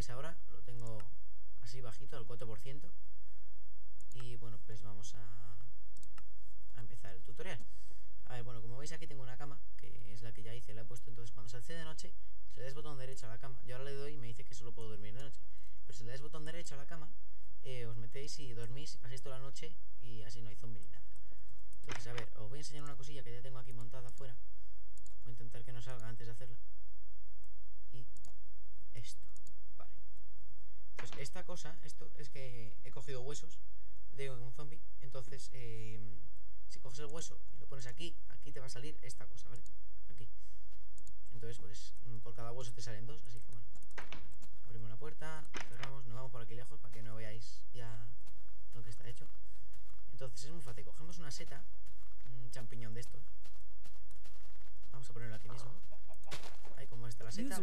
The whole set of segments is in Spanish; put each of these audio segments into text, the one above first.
veis ahora, lo tengo así bajito, al 4%. Y bueno, pues vamos a empezar el tutorial. A ver, bueno, como veis aquí tengo una cama, que es la que ya hice, la he puesto. Entonces cuando se hace de noche, si le das botón derecho a la cama, yo ahora le doy y me dice que solo puedo dormir de noche. Pero si le das botón derecho a la cama, os metéis y dormís y pasáis toda la noche y así no hay zombie ni nada. Entonces, a ver, os voy a enseñar una cosilla que ya tengo aquí montada afuera. Voy a intentar que no salga antes de hacerla. Y esto, vale. Entonces esta cosa, esto es que he cogido huesos de un zombie. Entonces, si coges el hueso y lo pones aquí, aquí te va a salir esta cosa, ¿vale? Aquí. Entonces, pues, por cada hueso te salen dos, así que bueno. Abrimos la puerta, cerramos, nos vamos por aquí lejos para que no veáis ya lo que está hecho. Entonces es muy fácil, cogemos una seta, un champiñón de estos. Vamos a ponerlo aquí mismo. Ahí como está la seta.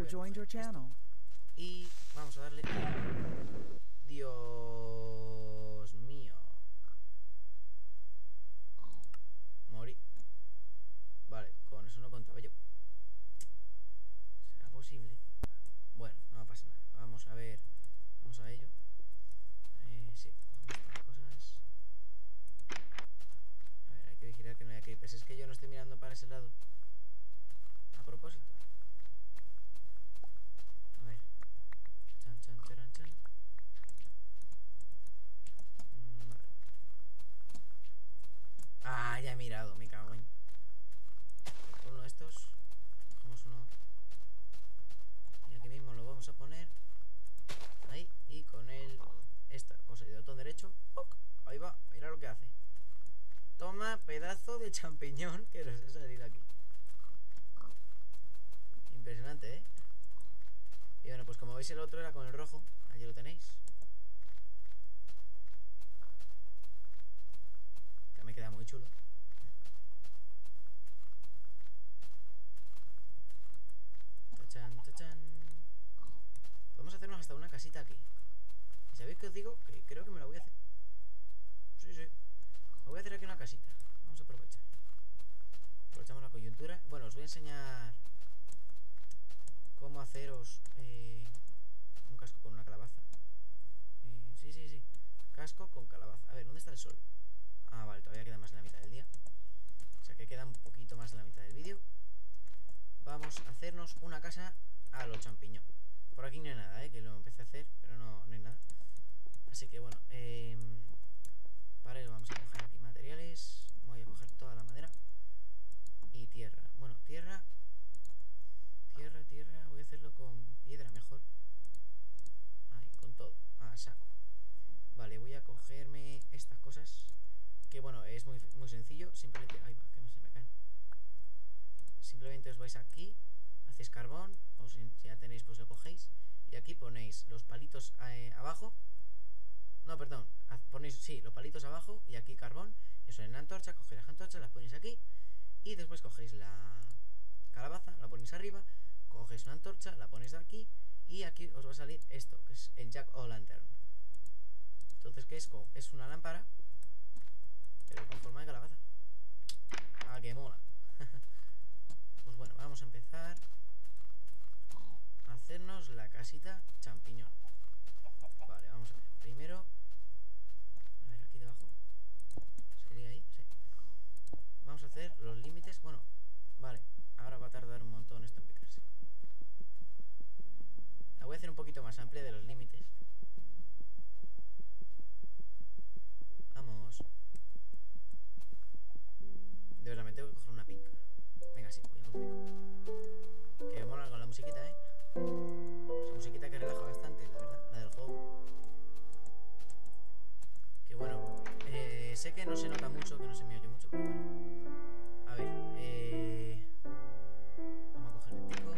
Y vamos a darle... Dios mío. Morí. Vale, con eso no contaba yo. ¿Será posible? Bueno, no pasa nada. Vamos a ver. Vamos a ello. Sí, cogemos estas cosas. A ver, hay que vigilar que no haya creepers. Es que yo no estoy mirando para ese lado. A propósito. A ver. Chan, chan, charan, chan. Vale. Ah, ya he mirado, me cago en. Uno de estos. Cogemos uno. Y aquí mismo lo vamos a poner. Ahí. Y con el... esta cosa de botón derecho. ¡Oc! Ahí va, mira lo que hace. Toma, pedazo de champiñón que nos ha salido aquí. Impresionante, ¿eh? Y bueno, pues como veis el otro era con el rojo. Allí lo tenéis. Que me queda muy chulo. Tachan, tachan. Podemos hacernos hasta una casita aquí. ¿Y sabéis que os digo? Que creo que me la voy a hacer. Sí, sí. Me voy a hacer aquí una casita. Vamos a aprovechar. Aprovechamos la coyuntura. Bueno, os voy a enseñar cómo haceros un casco con una calabaza. Sí, sí, sí. Casco con calabaza. A ver, ¿dónde está el sol? Ah, vale, todavía queda más de la mitad del día. O sea que queda un poquito más de la mitad del vídeo. Vamos a hacernos una casa a lo champiñón. Por aquí no hay nada, que lo empecé a hacer, pero no hay nada. Así que bueno, para ello vamos a coger aquí materiales. Voy a coger toda la madera. Y tierra. Bueno, tierra. Tierra. Voy a hacerlo con piedra mejor. Ahí, con todo. A saco. Vale, voy a cogerme estas cosas. Que bueno, es muy sencillo. Simplemente... ahí va, que se me caen. Simplemente os vais aquí. Hacéis carbón. O si ya tenéis, pues lo cogéis. Y aquí ponéis los palitos abajo. No, perdón. Ponéis, sí, los palitos abajo. Y aquí carbón. Eso en la antorcha. Cogéis las antorchas, las ponéis aquí. Y después cogéis la calabaza, la ponéis arriba. Cogéis una antorcha, la ponéis de aquí. Y aquí os va a salir esto, que es el Jack-o'-lantern. Entonces, ¿qué es? Es una lámpara, pero con forma de calabaza. Ah, que mola. Pues bueno, vamos a empezar a hacernos la casita champiñón. Vale, vamos a ver. Primero, a ver, aquí debajo. ¿Sería ahí? Sí. Vamos a hacer los límites. Bueno, vale. Ahora va a tardar un montón esto en picarse. La voy a hacer un poquito más amplia de los límites. Vamos. De verdad, me tengo que coger una pica. Venga, sí, voy a por un pico. Que mola con la musiquita, ¿eh? Esa musiquita que relaja bastante, la verdad, la del juego. Que bueno, sé que no se nota mucho, que no se me oye mucho, pero bueno. A ver, vamos a coger el pico.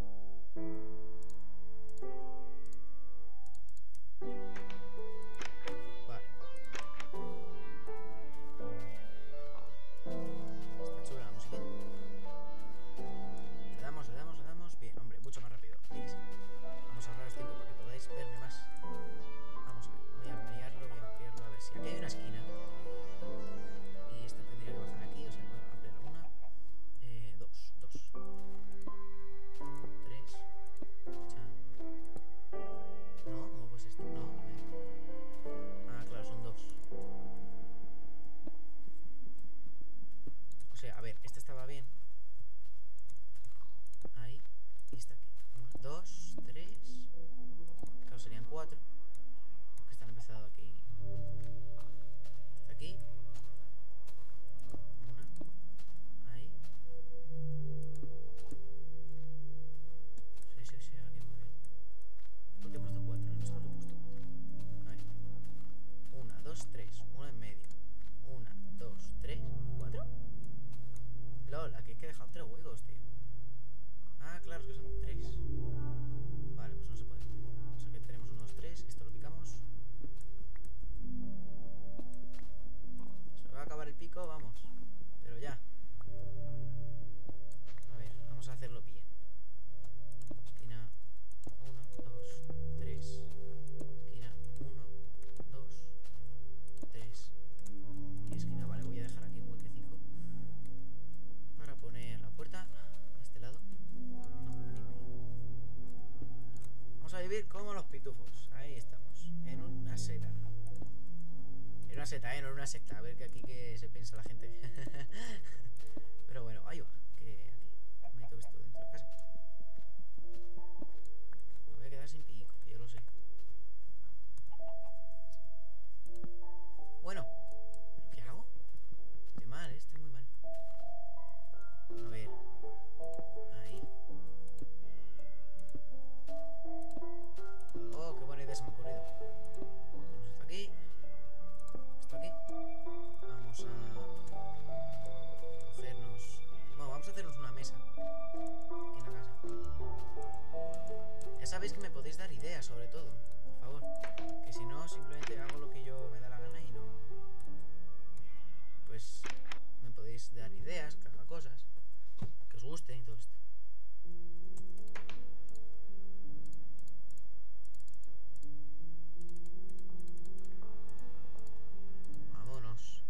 Vale. Está chula la musiquita. Le damos. Bien, hombre, mucho más rápido. Sí que sí. pitufos. Ahí estamos. En una seta. En una seta, no en una secta. A ver que aquí que se piensa la gente. Pero bueno, ahí va. Que aquí meto esto dentro de casa. Me voy a quedar sin pico, que yo lo sé. Bueno, ¿qué hago? Estoy mal, estoy muy mal. A ver. Ahí. Oh, qué buena idea se me ha ocurrido. Ponemos esto aquí. Esto aquí. Vamos a cogernos... Bueno, vamos a hacernos una mesa aquí en la casa. Ya sabéis que me podéis dar ideas sobre todo, por favor. Que si no, simplemente hago lo que yo me da la gana y no... Pues me podéis dar ideas, que haga cosas que os gusten y todo esto. Vámonos.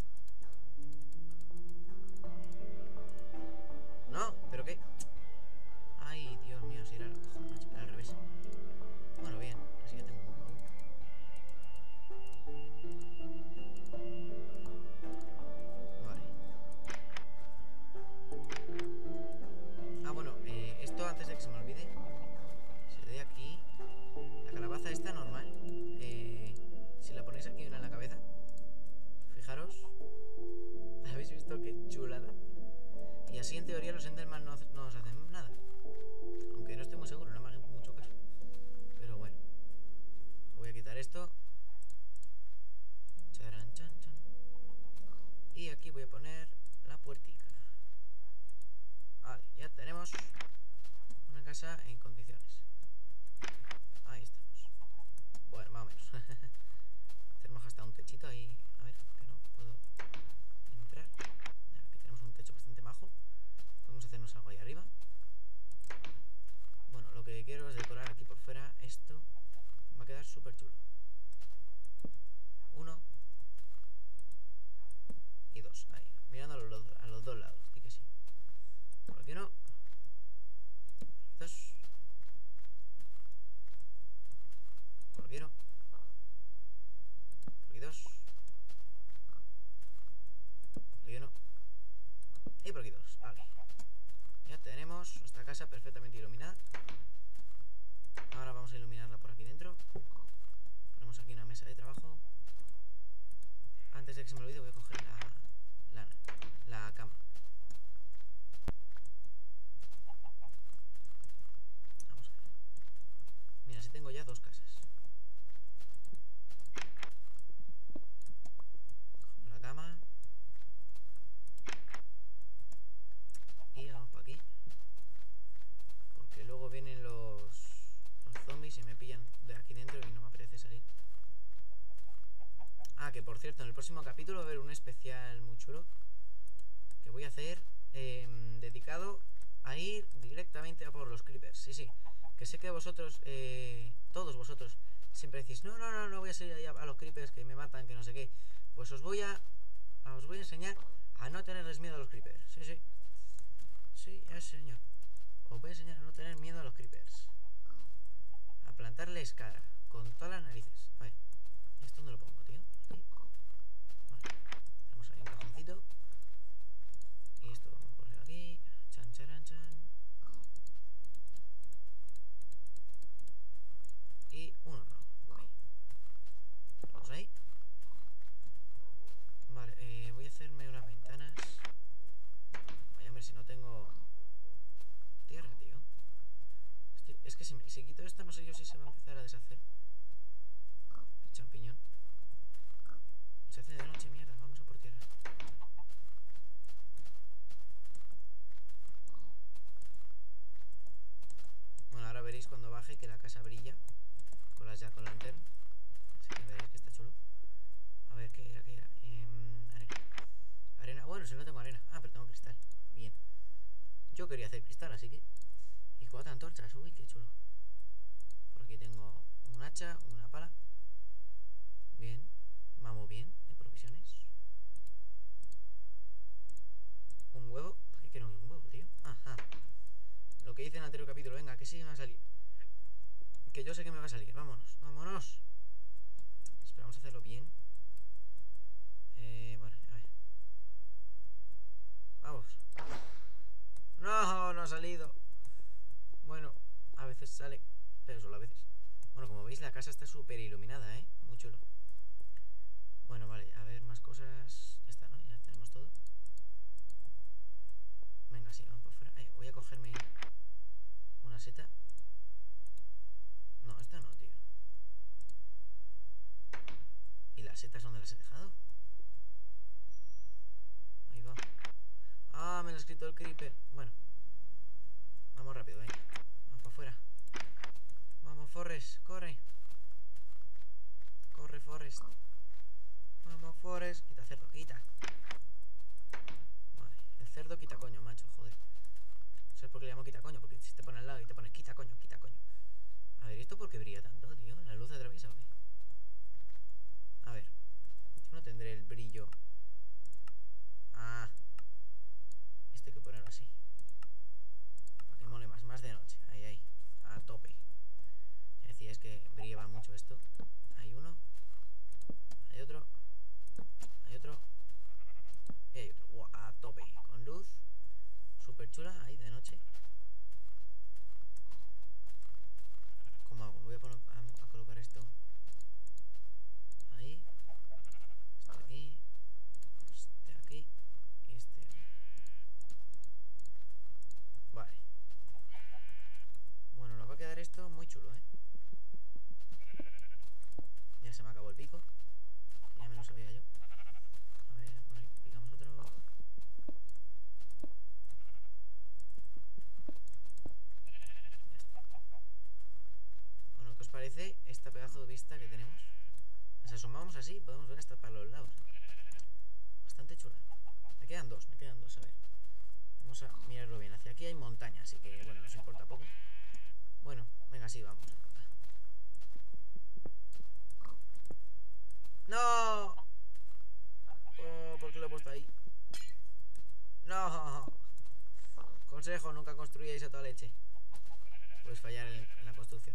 No, ¿pero qué? Ay, Dios mío, si era... Joder, era al revés. Bueno, bien, así ya tengo un baúl. Vale. Ah, bueno, esto antes de que se me olvide. Si le doy aquí, la calabaza está normal. Si la ponéis aquí una en la cabeza, fijaros. ¿Habéis visto qué chulada? Y así en teoría los Enderman no os hacen nada. Aunque no estoy muy seguro, no me hagan mucho caso. Pero bueno. Voy a quitar esto. Charan, chan, chan. Y aquí voy a poner la puertica. Vale, ya tenemos una casa en condiciones. Ahí estamos. Bueno, más o menos. Tenemos hasta un techito ahí. A ver, que no puedo entrar. Aquí tenemos un techo bastante majo. Podemos hacernos algo ahí arriba. Bueno, lo que quiero es decorar aquí por fuera. Esto va a quedar súper chulo. 1 y 2. Ahí, mirando a los dos lados. Di que sí. Por aquí no. Por aquí 2. Por aquí no. Por aquí 2. Por aquí no. Y por aquí 2. Vale. Ya tenemos nuestra casa perfectamente iluminada. Ahora vamos a iluminarla por aquí dentro. Ponemos aquí una mesa de trabajo. Antes de que se me olvide voy a coger la cama. Vamos a ver. Mira, así tengo ya 2 casas. Cogemos la cama. Y vamos para aquí. Porque luego vienen los zombies y me pillan de aquí dentro y no me apetece salir. Ah, que por cierto, en el próximo capítulo va a haber un especial muy chulo que voy a hacer dedicado a ir directamente a por los creepers. Sí, sí, que sé que vosotros, todos vosotros, siempre decís, no voy a salir ahí a los creepers que me matan, que no sé qué. Pues os voy a enseñar a no tenerles miedo a los creepers. Sí, sí. Sí, ya señor. Os voy a enseñar a no tener miedo a los creepers. A plantarles cara, con todas las narices. A ver, ¿esto dónde lo pongo, tío? Aquí. Vale. Tenemos ahí un cajoncito. Y esto vamos a poner aquí. Chan, charan, chan. Y un horno. Ahí. Vamos ahí. Vale, voy a hacerme unas ventanas. Vaya, hombre, si no tengo tierra, tío. Es que si quito esto, no sé yo si se va a empezar a deshacer el champiñón. Se hace de noche, mierda. Vamos a por tierra. Bueno, ahora veréis cuando baje que la casa brilla con las Jack o Lantern. Así que veréis que está chulo. A ver, ¿qué era? Arena. Arena. Bueno, si no tengo arena. Ah, pero tengo cristal. Bien. Yo quería hacer cristal, así que... Y 4 antorchas. Uy, qué chulo. Por aquí tengo un hacha, una pala. Bien. Vamos bien, de provisiones. Un huevo. ¿Para qué quiero un huevo, tío? Ajá. Lo que hice en el anterior capítulo. Venga, que sí me va a salir. Que yo sé que me va a salir. Vámonos, vámonos. Esperamos hacerlo bien. Bueno, a ver. Vamos. No, no ha salido. Bueno, a veces sale, pero solo a veces. Bueno, como veis la casa está súper iluminada, ¿eh? Muy chulo. Bueno, vale, a ver, más cosas. Ya está, ¿no? Ya tenemos todo. Venga, sí, vamos por fuera. Voy a cogerme una seta. No, esta no, tío. ¿Y las setas dónde las he dejado? Ahí va. Ah, me lo ha escrito el creeper. Bueno, vamos rápido, venga. Vamos para afuera. Vamos, Forrest, corre. Corre, Forrest. Vamos, Forrest. Quita cerdo, quita. Vale, el cerdo quita coño, macho, joder. ¿Sabes por qué le llamo quita coño? Porque si te pone al lado y te pones quita coño, quita coño. A ver, ¿esto por qué brilla tanto, tío? ¿La luz atraviesa o qué? A ver, yo no tendré el brillo. Ah, esto hay que ponerlo así para que mole más de noche. Ahí, ahí, a tope. Ya decía, es que brillaba mucho esto. Hay uno, hay otro, hay otro y hay otro. Wow, a tope, con luz súper chula ahí de noche. ¿Cómo hago? Voy a colocar esto ahí, este aquí, este aquí y este aquí. Vale. Bueno, nos va a quedar esto muy chulo, ¿eh? Ya se me acabó el pico. Ya me lo sabía yo. A ver, por ahí picamos otro. Ya está. Bueno, ¿qué os parece esta pedazo de vista que tenemos? Nos asomamos así y podemos ver hasta para los lados. Bastante chula. Me quedan dos, a ver. Vamos a mirarlo bien. Hacia aquí hay montaña, así que bueno, nos importa poco. Bueno, venga, sí, vamos. ¡No! Oh, ¿por qué lo he puesto ahí? ¡No! Consejo, nunca construyáis a toda leche. Puedes fallar en la construcción.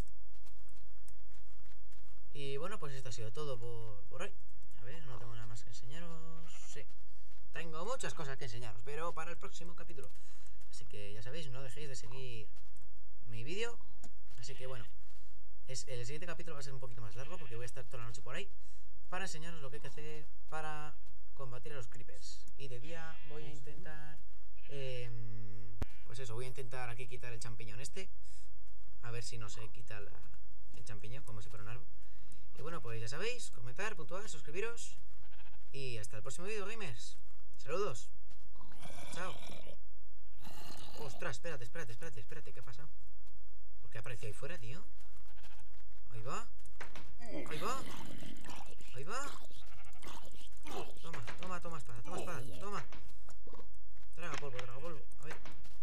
Y bueno, pues esto ha sido todo por hoy. A ver, no tengo nada más que enseñaros. Sí, tengo muchas cosas que enseñaros, pero para el próximo capítulo. Así que ya sabéis, no dejéis de seguir mi vídeo. Así que bueno, el siguiente capítulo va a ser un poquito más largo porque voy a estar toda la noche por ahí para enseñaros lo que hay que hacer para combatir a los creepers. Y de día voy a intentar pues eso, voy a intentar aquí quitar el champiñón este. A ver si no se quita el champiñón como si fuera un árbol. Y bueno, pues ya sabéis, comentar, puntuar, suscribiros. Y hasta el próximo vídeo, gamers. Saludos. Chao. Ostras, espérate, ¿qué ha pasado? ¿Por qué apareció ahí fuera, tío? Ahí va. Ahí va. Ahí va. Toma espada, toma. Traga polvo. A ver.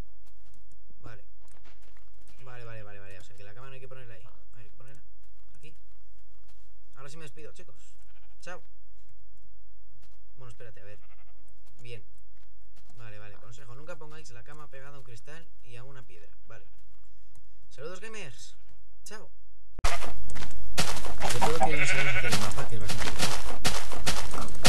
Vale. O sea que la cámara no hay que ponerla ahí. A ver, hay que ponerla aquí. Ahora sí me despido, chicos. Chao. Bueno, espérate, a ver. Bien. Vale. Consejo, nunca pongáis la cama pegada a un cristal y a una piedra. Vale. Saludos, gamers. Chao. Sobre todo quiero enseñaros a hacer el mapa, que es bastante